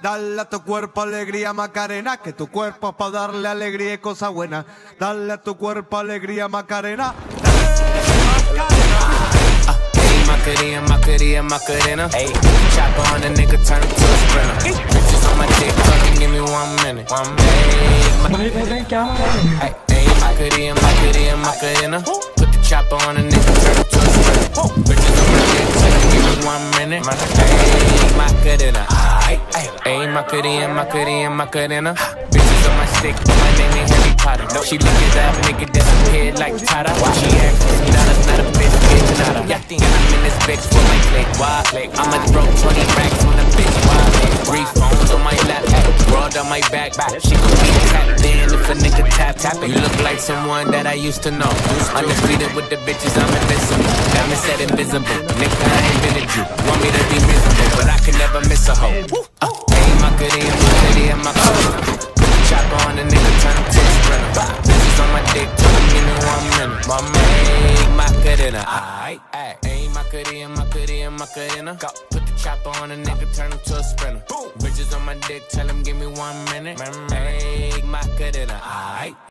Dale a tu cuerpo alegría Macarena, que tu cuerpo es para darle alegría y cosas buenas. Dale a tu cuerpo alegría Macarena. Macarena, Macarena, Macarena. Ayy, chopper on the nigga, turn him to a sprinter. Bitches on my dick, tell him give me 1 minute. Ayy, Macarena, Macarena, Macarena. Put the chopper on the nigga, turn him to a sprinter. Bitches on my dick, tell him give me 1 minute. Ayy, Macarena. Ayy, Macarena, Macarena, Macarena. Bitches on my stick, but my name ain't Harry Potter. She look at that nigga disappeared like Tata. She act not a bitch, bitch, nada. And I'm in this bitch for my click, wild click. I'ma throw 20 racks on a bitch, wild click. 3 phones on my lap, broad on my back. She gon' be tapped in if a nigga tap it. You look like someone that I used to know. Undefeated with the bitches, I'm invincible. Diamond said invisible, nigga, I ain't been a Jew. Want me to be miserable, but I can never miss a hoe. Ayy, Macarena, Macarena, Macarena. Put the chopper on the nigga, turn him to a sprinter. Bitches on my dick, tell him give me 1 minute. Mama, ayy, Macarena. Ayy, Macarena, Macarena, Macarena. Put the chopper on a nigga, turn him to a sprinter. Bitches on my dick, tell him give me 1 minute. Ayy, Macarena.